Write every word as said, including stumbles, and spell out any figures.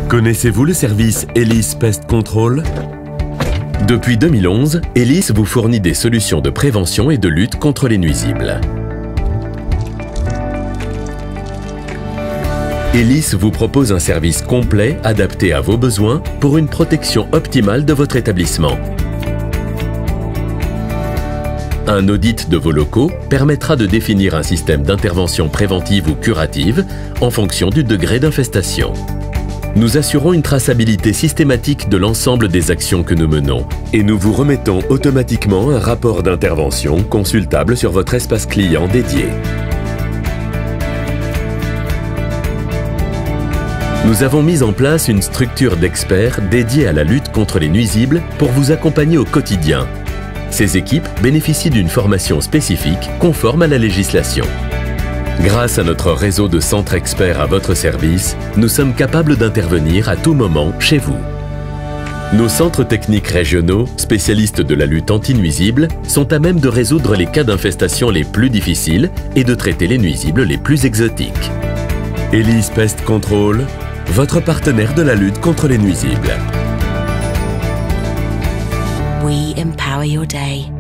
Connaissez-vous le service Elis Pest Control? Depuis deux mille onze, Elis vous fournit des solutions de prévention et de lutte contre les nuisibles. Elis vous propose un service complet adapté à vos besoins pour une protection optimale de votre établissement. Un audit de vos locaux permettra de définir un système d'intervention préventive ou curative en fonction du degré d'infestation. Nous assurons une traçabilité systématique de l'ensemble des actions que nous menons et nous vous remettons automatiquement un rapport d'intervention consultable sur votre espace client dédié. Nous avons mis en place une structure d'experts dédiée à la lutte contre les nuisibles pour vous accompagner au quotidien. Ces équipes bénéficient d'une formation spécifique conforme à la législation. Grâce à notre réseau de centres experts à votre service, nous sommes capables d'intervenir à tout moment chez vous. Nos centres techniques régionaux, spécialistes de la lutte anti-nuisibles, sont à même de résoudre les cas d'infestation les plus difficiles et de traiter les nuisibles les plus exotiques. Elis Pest Control, votre partenaire de la lutte contre les nuisibles. We empower your day.